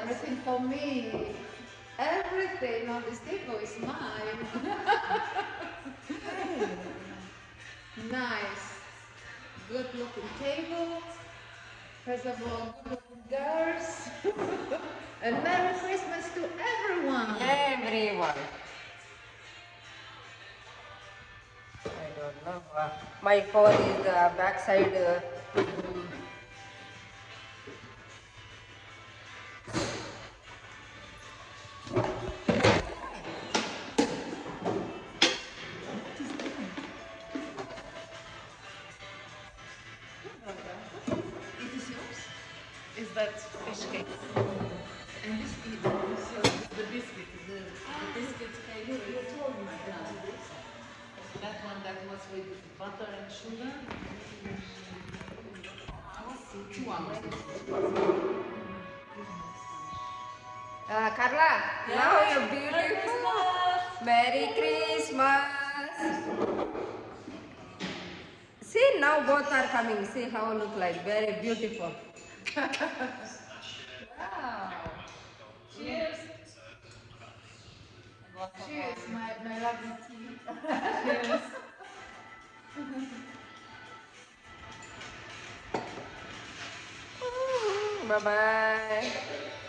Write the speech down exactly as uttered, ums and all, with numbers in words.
everything for me. Everything on this table is mine. Nice. Good looking table. First of all, good looking girls. And Merry Christmas to everyone. Everyone. I don't know. Uh, my phone is the uh, backside. Uh, It is yours? Is that fish cake? And this is the biscuit. The, the biscuit cake. You, you told me that. That one that was with butter and sugar. Two hours. uh, Carla, yeah. Now you're beautiful. Merry Christmas. See, now both are coming. See how look like very beautiful. Wow. Cheers. Cheers, my, my lovely tea. Cheers. Bye bye.